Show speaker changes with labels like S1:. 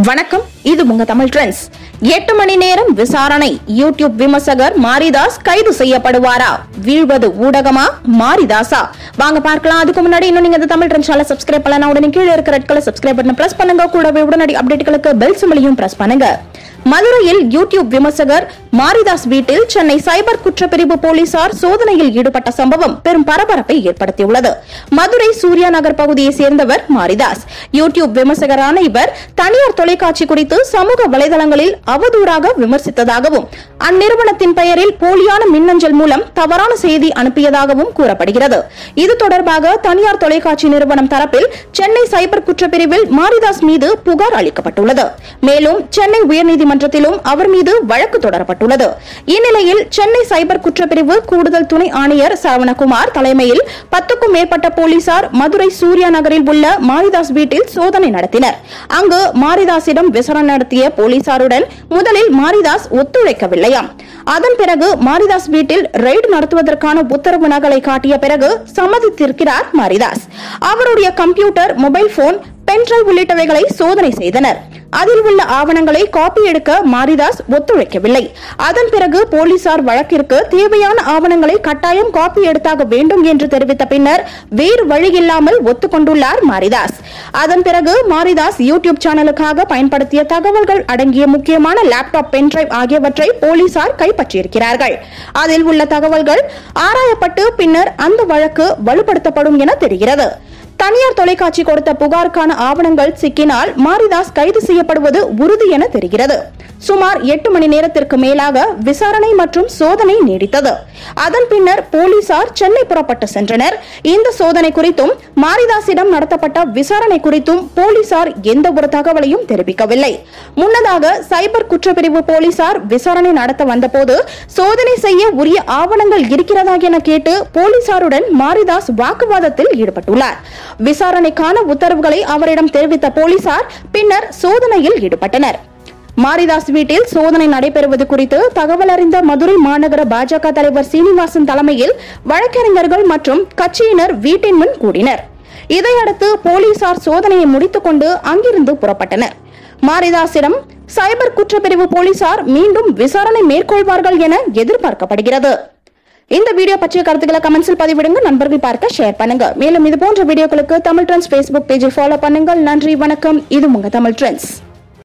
S1: வணக்கம், இது உங்க தமிழ் ட்ரெண்ட்ஸ். 8 மணி நேரம் விசாரணை. யூடியூப் விமர்சகர் மாரிதாஸ் கைது செய்யப்படுவாரா? வீழ்வது ஊடகமா மாரிதாசா? வாங்க பார்க்கலாம். அதுக்கு முன்னாடி இன்னும் நீங்க இந்த தமிழ் ட்ரெண்ட்ஸ் சேனலை சப்ஸ்கிரைப் பண்ணலாம். உடனே கீழே இருக்கிற ரெட் கலர் சப்ஸ்கிரைப் பட்டனை பிரஸ் பண்ணுங்க. கூடவே உடனடி அப்டேட்டுகளுக்கு பெல் சிம்பலையும் பிரஸ் பண்ணுங்க. மதுரையில் யூடியூப் விமர்சகர் மாரிதாஸ் வீட்டில் சென்னை சைபர் குற்றப்பிரிவு போலீசார் சோதனையில் ஈடுபட்ட சம்பவம் பெரும் பரபரப்பை ஏற்படுத்தியுள்ளது. மதுரை சூர்யா நகர் பகுதியை சேர்ந்தவர் மாரிதாஸ். யூடியூப் விமர்சகரான இவர் தனியார் தொலைக்காட்சி குறித்து சமூக வலைதளங்களில் அவதூறாக விமர்சித்ததாகவும் அந்நிறுவனத்தின் பெயரில் போலியான மின்னஞ்சல் மூலம் தவறான செய்தி அனுப்பியதாகவும் கூறப்படுகிறது. இது தொடர்பாக தனியார் தொலைக்காட்சி நிறுவனம் தரப்பில் சென்னை சைபர் குற்றப்பிரிவில் மாரிதாஸ் மீது புகார் அளிக்கப்பட்டுள்ளது. மேலும் சென்னை உயர்நீதிமன்றத்திலும் அவர் மீது வழக்கு தொடரப்பட்டுள்ளது. இந்நிலையில் சென்னை சைபர் குற்றப்பிரிவு கூடுதல் துணை ஆணையர் சரவணகுமார் தலைமையில் 10க்கும் மேற்பட்ட போலீசார் மதுரை சூர்யா நகரில் உள்ள மாரிதாஸ் வீட்டில் சோதனை நடத்தினர். அங்கு மாரிதாஸிடம் விசாரணை நடத்திய போலீசாருடன் முதலில் மாரிதாஸ் ஒத்துழைக்கவில்லையாம். அதன் பிறகு மாரிதாஸ் வீட்டில் ரெய்டு நடத்துவதற்கான உத்தரவு நகலை காட்டிய பிறகு சம்மதித்திருக்கிறார் மாரிதாஸ். அவருடைய கம்ப்யூட்டர், மொபைல் போன், பென்டிரைவ் உள்ளிட்டவைகளை சோதனை செய்தனர். அதில் உள்ள ஆவணங்களை காப்பி எடுக்க மாரிதாஸ் ஒத்துழைக்கவில்லை. அதன் பிறகு போலீசார் வழக்கிற்கு தேவையான ஆவணங்களை கட்டாயம் காப்பி எடுத்தாக வேண்டும் என்று தெரிவித்த பின்னர் வேறு வழியில்லாமல் ஒத்துக்கொண்டுள்ளார் மாரிதாஸ். அதன் பிறகு மாரிதாஸ் யூடியூப் சேனலுக்காக பயன்படுத்திய தகவல்கள் அடங்கிய முக்கியமான லேப்டாப், பென்டிரைவ் ஆகியவற்றை போலீசார் கைப்பற்றியிருக்கிறார்கள். அதில் உள்ள தகவல்கள் ஆராயப்பட்டு பின்னர் அந்த வழக்கு வலுப்படுத்தப்படும் என தெரிகிறது. தனியார் தொலைக்காட்சி கொடுத்த புகாருக்கான ஆவணங்கள் சிக்கினால் மாரிதாஸ் கைது செய்யப்படுவது உறுதி என தெரிகிறது. சுமார் 8 மணி நேரத்திற்கு மேலாக விசாரணை மற்றும் சோதனை நீடித்தது. அதன் பின்னர் போலீசார் சென்னை புறப்பட்டு சென்றனர். இந்த சோதனை குறித்தும் மாரிதாஸிடம் நடத்தப்பட்ட விசாரணை குறித்தும் போலீசார் எந்த ஒரு தகவலையும் தெரிவிக்கவில்லை. முன்னதாக சைபர் குற்றப்பிரிவு போலீசார் விசாரணை நடத்த வந்தபோது சோதனை செய்ய உரிய ஆவணங்கள் இருக்கிறதா என கேட்டு போலீசாருடன் மாரிதாஸ் வாக்குவாதத்தில் ஈடுபட்டுள்ளார். விசாரணைக்கான உத்தரவுகளை அவரிடம் தெரிவித்த போலீசார் பின்னர் சோதனையில் ஈடுபட்டனர். மாரிதாஸ் வீட்டில் சோதனை நடைபெறுவது குறித்து தகவல் அறிந்த மதுரை மாநகர பாஜக தலைவர் சீனிவாசன் தலைமையில் வழக்கறிஞர்கள் மற்றும் கட்சியினர் வீட்டின் முன் கூடினர். இதையடுத்து போலீசார் சோதனையை முடித்துக் கொண்டு அங்கிருந்து புறப்பட்டனர். மாரிதாஸிடம் சைபர் குற்றப்பிரிவு போலீசார் மீண்டும் விசாரணை மேற்கொள்வார்கள் என எதிர்பார்க்கப்படுகிறது. இந்த வீடியோ பற்றிய கருத்துக்களை கமெண்ட்ஸில் பதிவிடுங்க. நண்பர்கள் பார்க்க ஷேர் பண்ணுங்க. மேலும் இது போன்ற வீடியோக்களுக்கு தமிழ் ட்ரெண்ட்ஸ் Facebook பேஜை ஃபாலோ பண்ணுங்கள். நன்றி, வணக்கம். இது உங்க தமிழ் ட்ரெண்ட்ஸ்.